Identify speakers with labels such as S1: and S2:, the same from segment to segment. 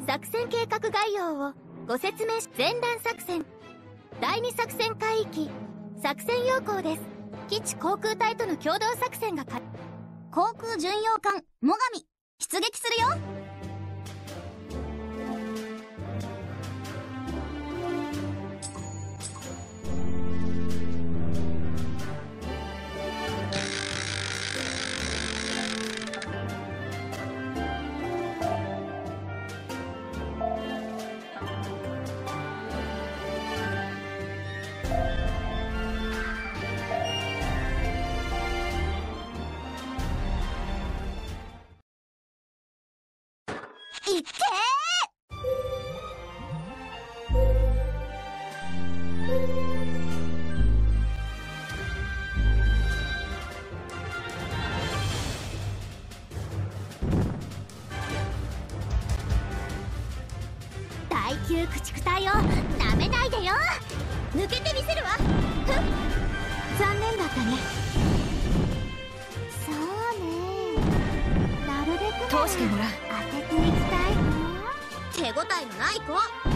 S1: 作戦計画概要をご説明し、前段作戦第2作戦海域作戦要項です。基地航空隊との共同作戦が
S2: 航空巡洋艦最上出撃するよ。いっけ
S1: 第9駆逐隊をなめないでよ。抜けてみせるわ。残念だったね。そうね、なるべく
S2: 通してもらう。
S1: 当てていきたいな。
S2: 手応えのない子。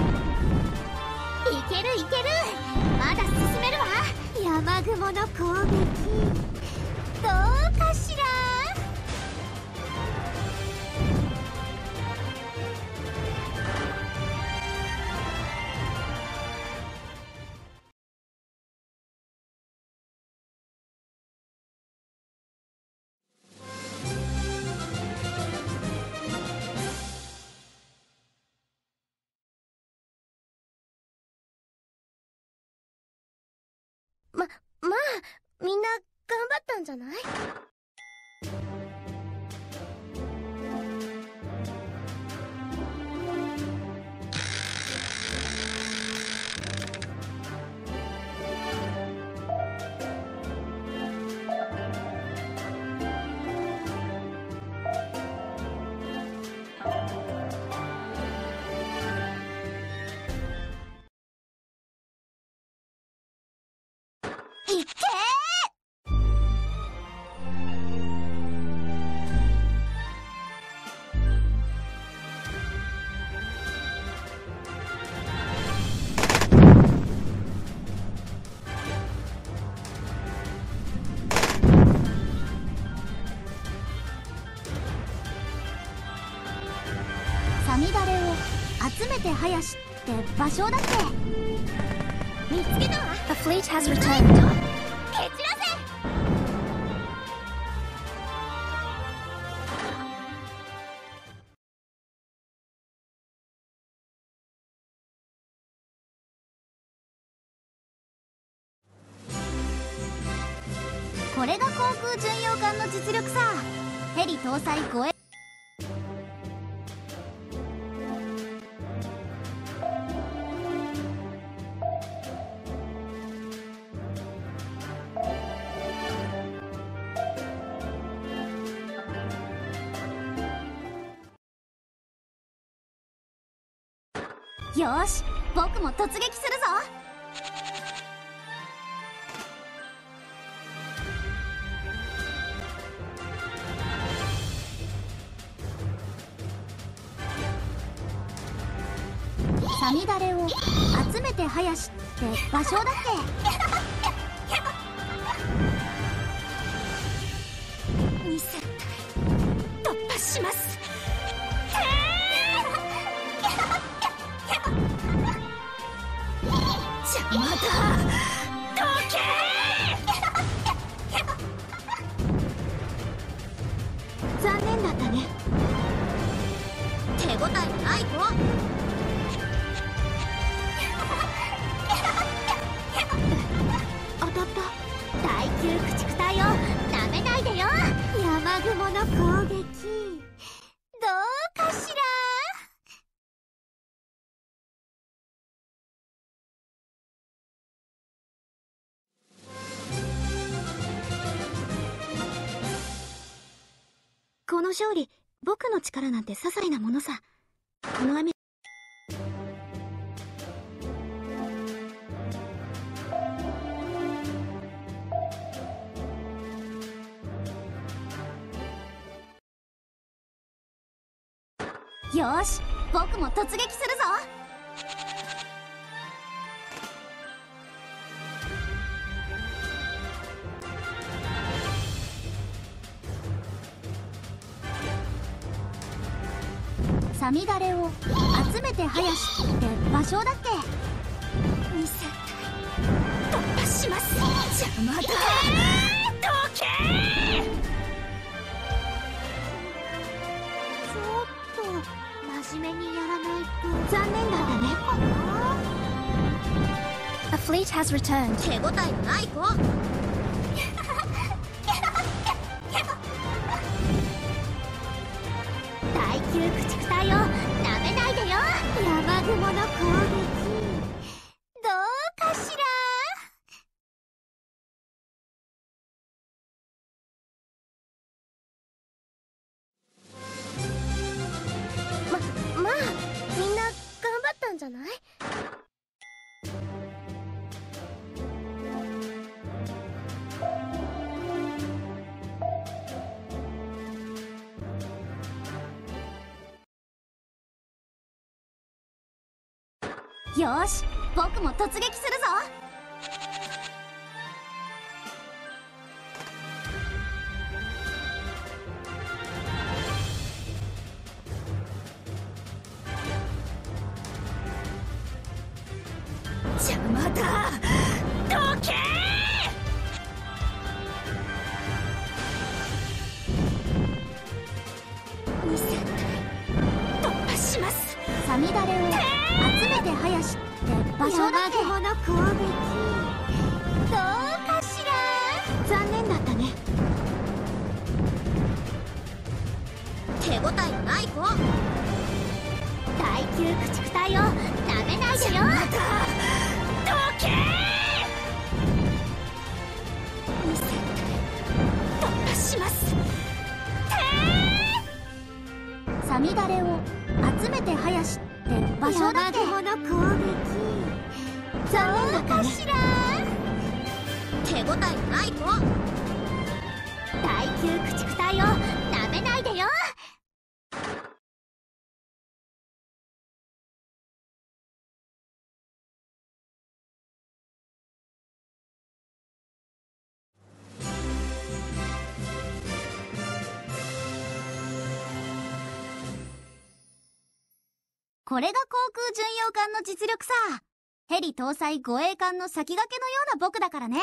S1: いけるいける、まだ進めるわ。山雲の攻撃どうかしら。まあみんな頑張ったんじゃない？
S2: いっけさみだれを集めて林って場所だっけ。
S1: 見つけたわ。
S2: A fleet has returned.
S1: 蹴散らせ。
S2: これが航空巡洋艦の実力さ。ヘリ搭載護衛。よーし、僕も突撃するぞ。さみだれを集めて林って場所だっけ。
S1: 2000突破します。邪魔だ。どけー。残念だったね。
S2: 手応えのない子。
S1: 当たった。第9駆逐隊をなめないでよ。山雲の攻撃どうかしら。この勝利、僕の力なんて些細なものさ。この雨。
S2: よーし、 僕も突撃するぞ。さみだれを集めて林って場所だっけ。
S1: 見せ突破します。邪魔だ。どけ。ちょっと真面目にやらないと。残念だったね。A fleet has returned。手応えのない子。耐久駆逐隊をなめないでよ。山雲の攻撃どうかしら。まあみんな頑張ったんじゃない。
S2: よーし、僕も突撃するぞ。
S1: 邪魔だ。どけ。見せ突破します。
S2: さみだれを集めて林って場所だっけ。
S1: 山雲の攻撃どうかしら。残念だったね。手応えのない子。耐久駆逐隊をなめないでよ。どけ。見せ突破します。
S2: さみだれを集めて林って場所だっけ。
S1: 山雲の攻撃どうかしら。手応えのない子。耐久駆逐隊をなめないでよ。
S2: これが航空巡洋艦の実力さ。ヘリ搭載護衛艦の先駆けのような僕だからね。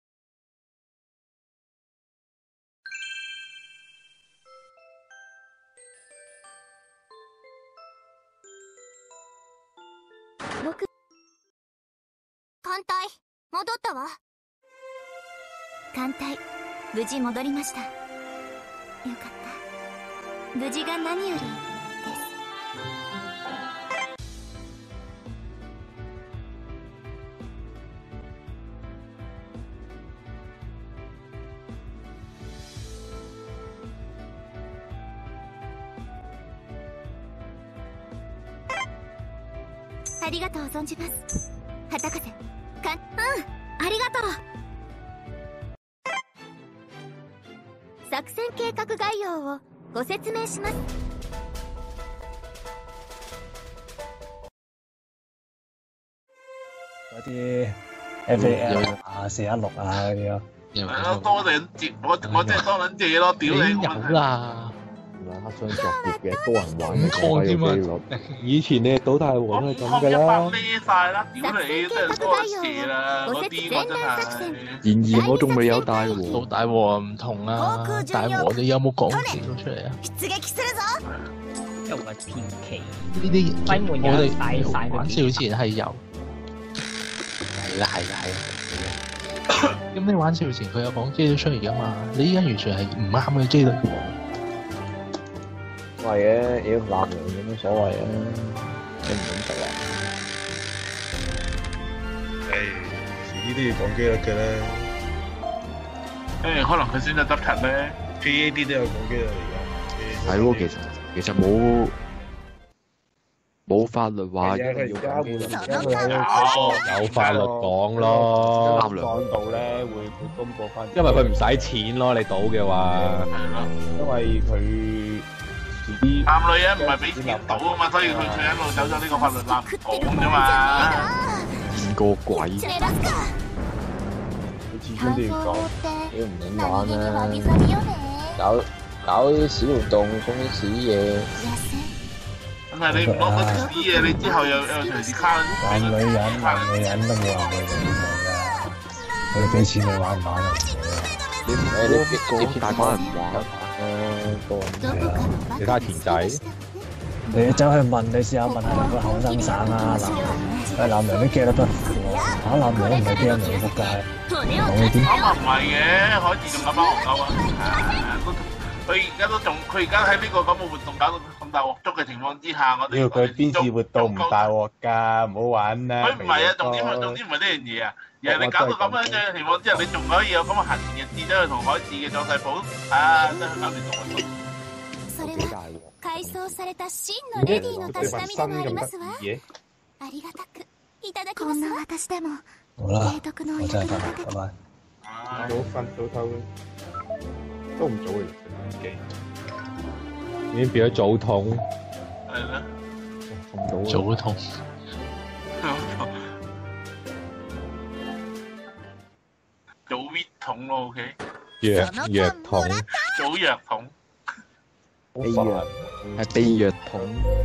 S1: 僕艦隊戻ったわ。艦隊無事戻りました。よかった。無事が何よりです。ありがとう存じます。畑風ありがとう。作戦計画概要をご説明します。
S3: 嗰啲 FAL 啊、416啊嗰啲咯。
S4: 係咯，多人借我真係多人借咯，屌你！
S5: 有啦，
S6: 兩黑箱作業嘅多人玩嘅
S5: 抗添啊！
S6: 以前你賭大王都係咁㗎
S4: 一百
S6: 啦。
S4: 孭晒啦，屌你真係多人借啦，嗰啲我真係。
S6: 然而我仲未有大王，
S5: 到大王唔同啊！大王你有冇講字到出嚟啊？
S2: 出撃するぞ。
S7: 又係偏奇，
S5: 呢啲
S7: 西門
S5: 我
S7: 有晒
S5: 哋
S7: 晒
S5: 玩笑前係有，係啦。咁你玩笑前佢有講機都出嚟㗎嘛？你依家完全係唔啱嘅機率喎。
S6: 係嘅，妖男人有乜所謂啊？你唔懂得啊？
S8: 呢啲要講機率嘅咧
S4: 可能佢選擇得勤咧。
S8: ，PAD 都有講機率而家。
S6: 係喎，其實冇法律話要講機率，
S3: 有法律講咯，
S6: 啱
S3: 講到咧會公佈翻，因為佢唔使錢咯，你賭嘅話，因為佢
S6: 自己
S4: 男女人唔係俾錢到啊嘛，所以佢一路走咗呢個法律罅唔講啫嘛。
S5: 見過鬼，
S6: 佢始終都要講，你唔肯玩啦，搞啲小活動，講啲屎嘢。
S4: 真係你唔攞嗰啲屎嘢，你之後又隨時卡。
S3: 男女人都冇話佢哋點樣㗎，佢哋俾錢你玩唔玩啊？
S6: 你大把人玩
S3: 其他田仔，你走去問，你試下問下個後生省啊，男人都驚得不苦喎，男人唔係驚你仆街，講你點？
S4: 唔係嘅，海志仲有班戇鳩啊！佢而家喺呢個咁嘅活動搞到咁大鑊粥嘅情況之下，我哋
S9: 要佢邊次活動唔大鑊㗎，唔好玩啦！
S4: 佢唔係啊，重點唔係呢樣嘢啊，而係你搞到咁樣嘅情況之下，你仲可以有咁嘅閒言嘅志走去同海志嘅壯世寶真係搞亂咗。
S1: それは改裝された真のレディのたしなみでもありますわ。ありがたくいただきますわ。こんな私でも
S3: 好啦，我真係得啦，拜拜。
S9: 早瞓早唞都唔早嚟嘅，已經變咗早痛。
S4: 係啦，
S5: 早痛。
S4: 早搣桶咯 ，OK。
S9: 藥桶。
S4: 早藥桶。
S6: 秘藥係秘藥桶。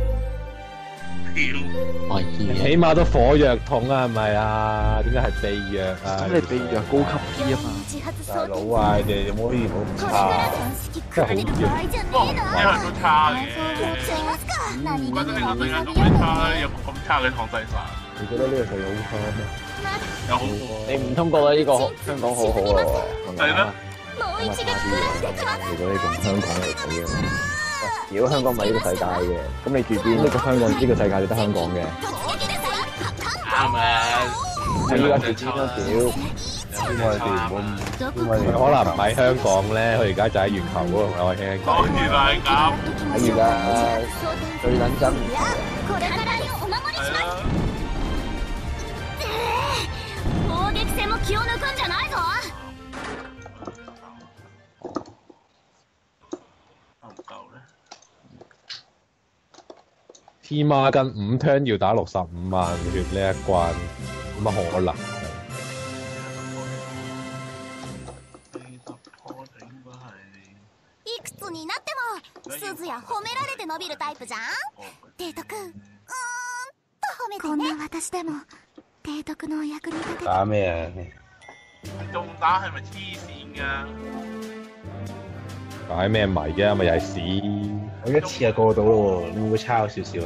S9: 起碼都火藥桶啊，係咪啊？點解係秘藥啊？
S6: 咁你秘藥高級啲啊嘛。
S9: 大佬啊，你有冇可以唔好咁差？真係好熱。
S4: 因為都差嘅。覺得呢個世界咁鬼差，有冇咁差嘅唐細散？
S6: 你覺得呢個世界好差咩？
S4: 有好。
S6: 你唔通覺得呢個香港好好咯？
S4: 係咯。
S6: 咁啊差啲。如果你用香港嚟睇嘅。如果香港唔係呢個世界嘅，咁你住邊？呢個香港呢個世界你得香港嘅。
S4: 啱啊！
S6: 我依家住尖都屌，
S9: 因為可能唔喺香港咧，佢而家就喺月球嗰度我聽講。
S4: 當然係咁。
S6: 係㗎，最撚真。
S1: 砲撃戦も気を抜くんじゃないぞ。
S9: 天孖筋5 turn 要打65萬血呢一關，有乜可能？
S1: いくつになっても鈴や褒められて伸びるタイプじゃん。提督褒めてね。こんな私でも提督のお役に立てて。
S9: 打咩啊？
S4: 仲打係咪黐線㗎？
S9: 打咩迷啫？咪又係屎！我一次就過到咯喎，你會唔會差少少啊？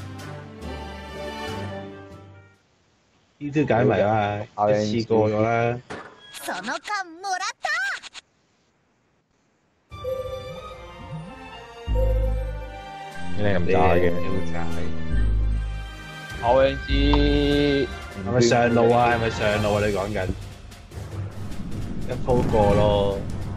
S9: 呢招解謎啊，一次過咗啦。
S1: その間もらった。
S9: 你咁渣嘅，
S6: RNG
S9: 係咪上路啊？係咪上路啊？你講緊一鋪過咯。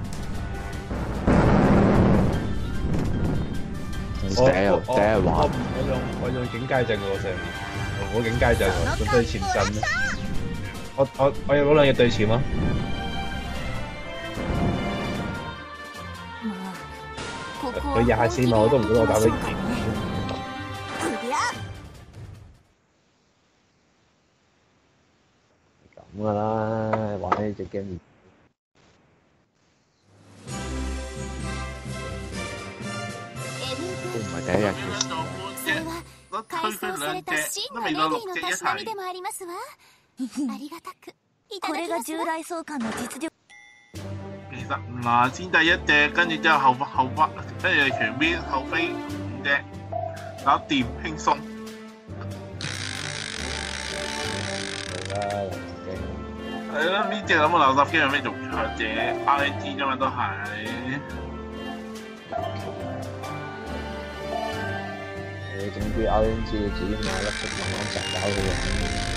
S9: 我用警戒陣喎上面，我警戒陣喎，個對潛陣咧。我有嗰兩隻對潛咯。佢24碼我都唔估我打到2。
S6: 咁噶啦，玩呢隻 game。都唔係第一日嘅事。
S1: 改装された真のレディのたしなみでもありますわ。ありがたくいただきますわ。これが従来相関の実力。
S4: 其實嗱，先第一隻，跟住之後後北，跟住全邊後飛5隻，搞掂輕鬆。係啦，呢隻咁嘅垃圾機有咩做錯啫？RNG 啫嘛，都係。
S6: 你整啲 RNG 自己買粒色慢慢摘搞佢嘅。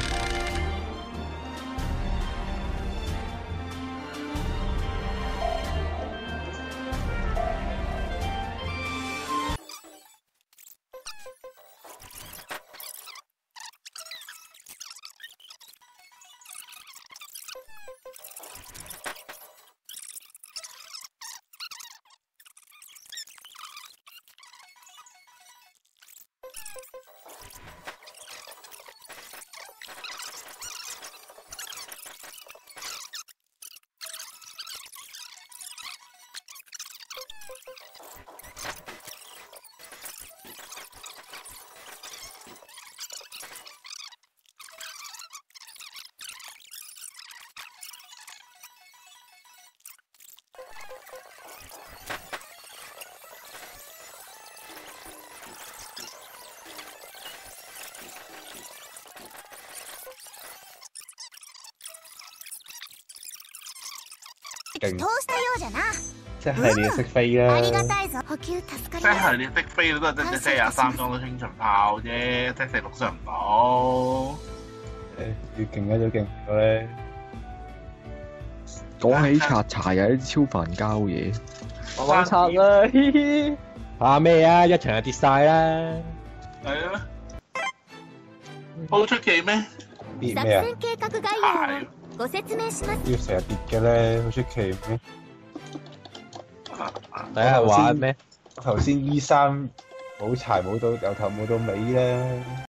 S9: 勁
S2: 通したようじゃな。
S9: 即係你要識飛啦。
S2: ありがたいぞ。補給助かり
S4: 即
S2: ます。
S4: 係你識飛都係得隻43裝到輕巡炮啫，即係46上唔到。
S9: 越勁嘅都勁咗咧。
S6: 講起刷柴有啲超凡膠嘢，
S9: 我玩刷啦，嘻嘻。怕咩啊？一場就跌晒啦。
S4: 係啊，好出奇咩？
S9: 跌咩啊？
S2: 作戦計画概要をご説明します。
S9: 要成日跌嘅咧，好出奇咩？睇下玩咩？頭先 E3冇柴冇到由頭冇到尾咧。